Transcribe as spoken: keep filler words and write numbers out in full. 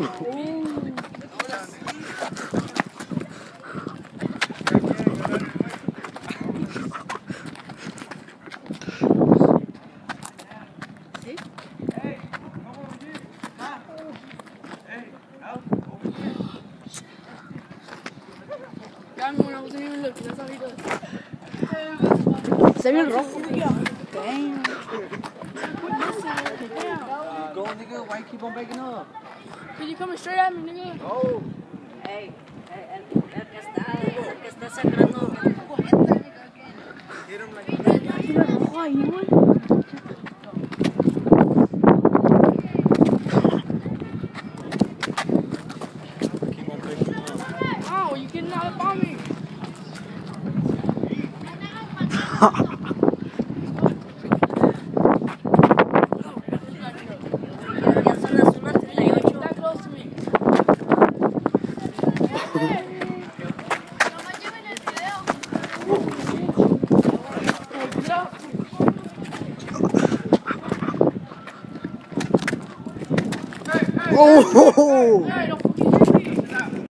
Se ve el rojo. Damn. Go, nigga. Why you keep on backing up? Cause you coming straight at me, nigga. Oh. Hey, el, el que está, el que está sangrando. Hit him like Se ve el rojo ahí, güey. keep on backing up. Oh, you getting out of me? Ya son las una treinta y ocho. That close to me. Oh! Hey, don't